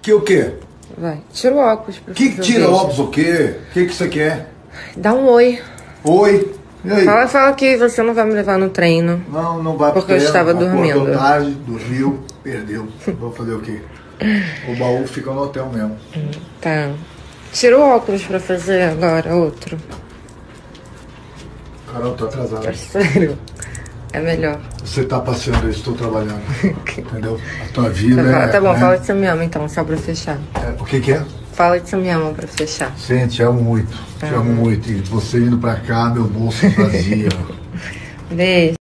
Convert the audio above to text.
Que o quê? Vai, tira o óculos pra Que fazer o tira vídeo. óculos o quê? O que você quer? Dá um oi. Oi? E aí? Fala que você não vai me levar no treino. Não vai Porque eu estava dormindo. Acordou tarde, dormiu, perdeu. Vou fazer o quê? O baú fica no hotel mesmo. Tá. Tira o óculos pra fazer agora, outro. Carol, tô atrasado. É sério. É melhor. Você tá passeando, eu estou trabalhando. Entendeu? A tua vida Tá bom, né? fala que você me ama então, só pra fechar. O que é? Fala que você me ama pra fechar. Sim, te amo muito. Te amo muito. E você indo pra cá, meu bolso vazio. Beijo.